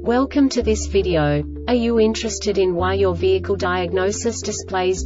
Welcome to this video. Are you interested in why your vehicle diagnosis displays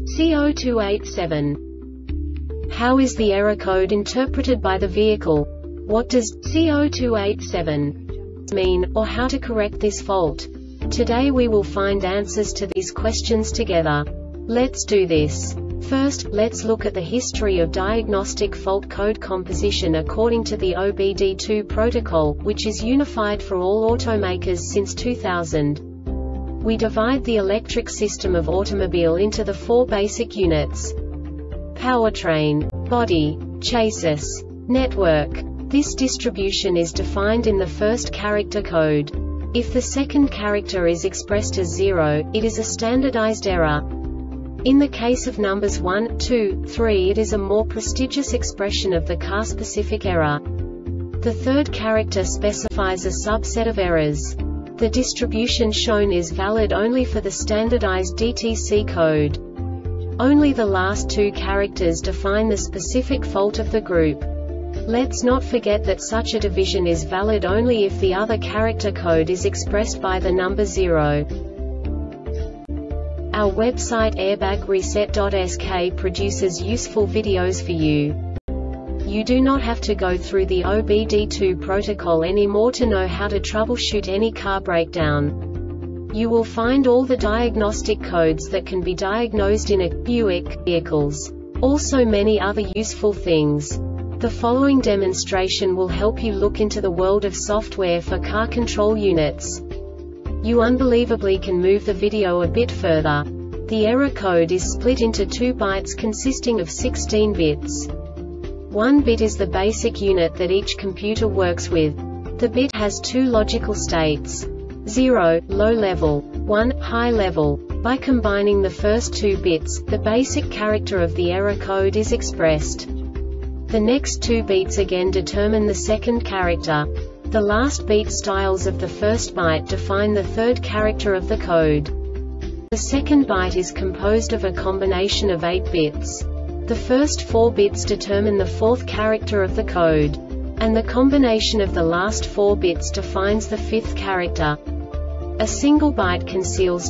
C0287? How is the error code interpreted by the vehicle? What does C0287 mean, or how to correct this fault? Today we will find answers to these questions together. Let's do this. First, let's look at the history of diagnostic fault code composition according to the OBD2 protocol, which is unified for all automakers since 2000. We divide the electric system of automobile into the four basic units: powertrain, body, chassis, network. This distribution is defined in the first character code. If the second character is expressed as 0, it is a standardized error. In the case of numbers 1, 2, 3, it is a more prestigious expression of the car-specific error. The third character specifies a subset of errors. The distribution shown is valid only for the standardized DTC code. Only the last two characters define the specific fault of the group. Let's not forget that such a division is valid only if the other character code is expressed by the number 0. Our website airbagreset.sk produces useful videos for you. You do not have to go through the OBD2 protocol anymore to know how to troubleshoot any car breakdown. You will find all the diagnostic codes that can be diagnosed in a Buick vehicles. Also many other useful things. The following demonstration will help you look into the world of software for car control units. You unbelievably can move the video a bit further. The error code is split into 2 bytes consisting of 16 bits. 1 bit is the basic unit that each computer works with. The bit has 2 logical states: 0, low level, 1, high level. By combining the first 2 bits, the basic character of the error code is expressed. The next 2 beats again determine the second character. The last beat styles of the first byte define the third character of the code. The second byte is composed of a combination of 8 bits. The first 4 bits determine the fourth character of the code. And the combination of the last 4 bits defines the fifth character. A single byte conceals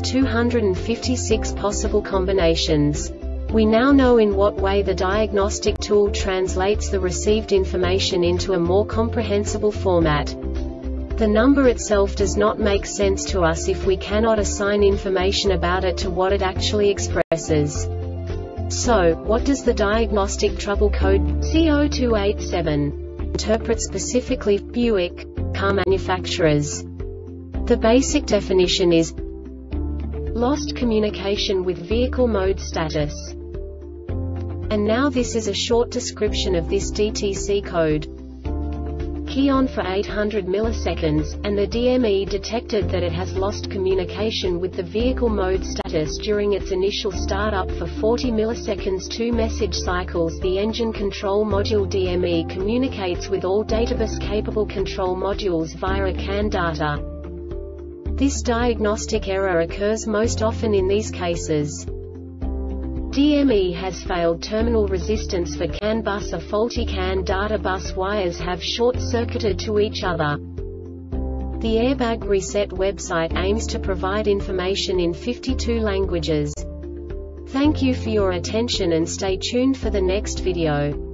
256 possible combinations. We now know in what way the diagnostic tool translates the received information into a more comprehensible format. The number itself does not make sense to us if we cannot assign information about it to what it actually expresses. So, what does the diagnostic trouble code C0287 interpret specifically for Buick car manufacturers? The basic definition is lost communication with vehicle mode status. And now this is a short description of this DTC code. Key on for 800 milliseconds, and the DME detected that it has lost communication with the vehicle mode status during its initial startup for 40 milliseconds. 2 message cycles. The engine control module DME communicates with all databus-capable control modules via a CAN data. This diagnostic error occurs most often in these cases: DME has failed terminal resistance for CAN bus, or faulty CAN data bus wires have short-circuited to each other. The Airbag Reset website aims to provide information in 52 languages. Thank you for your attention and stay tuned for the next video.